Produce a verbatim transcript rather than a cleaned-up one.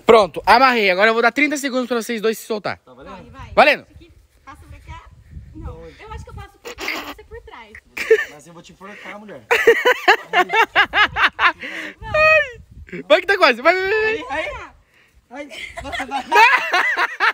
Pronto, amarrei. Agora eu vou dar trinta segundos pra vocês dois se soltar. Tá valendo? Vai, vai. Valendo. Aqui, passa pra cá. Não, eu acho que eu passo por cá, você por trás. Mas eu vou te enforcar, mulher. Vai que tá quase. Vai, vai, vai. Ai, ai. Ai, nossa, vai.